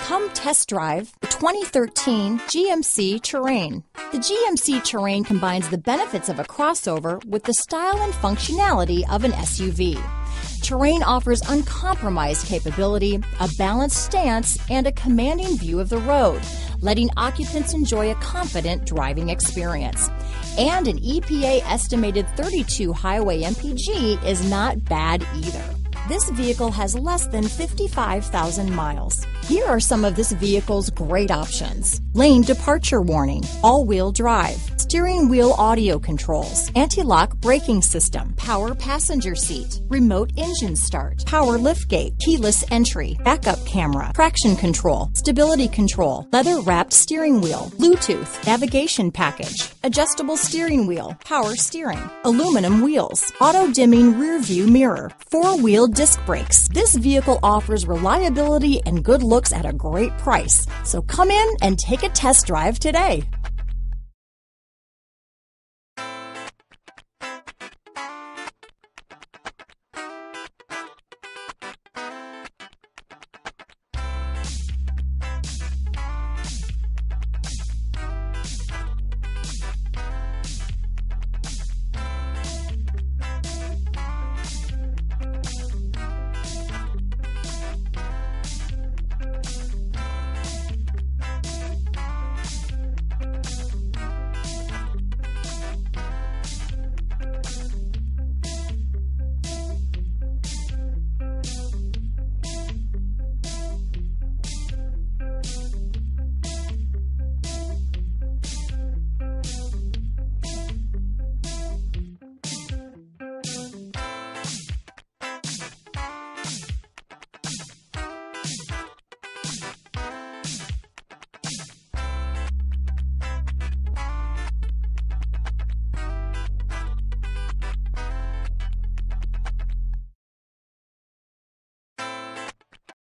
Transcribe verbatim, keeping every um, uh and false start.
Come test drive the twenty thirteen G M C Terrain. The G M C Terrain combines the benefits of a crossover with the style and functionality of an S U V. Terrain offers uncompromised capability, a balanced stance, and a commanding view of the road, letting occupants enjoy a confident driving experience. And an E P A estimated thirty-two highway M P G is not bad either. This vehicle has less than fifty-five thousand miles. Here are some of this vehicle's great options: lane departure warning, all-wheel drive, steering wheel audio controls, anti-lock braking system, power passenger seat, remote engine start, power liftgate, keyless entry, backup camera, traction control, stability control, leather-wrapped steering wheel, Bluetooth, navigation package, adjustable steering wheel, power steering, aluminum wheels, auto-dimming rear-view mirror, four-wheel disc brakes. This vehicle offers reliability and good looks at a great price. So come in and take a test drive today.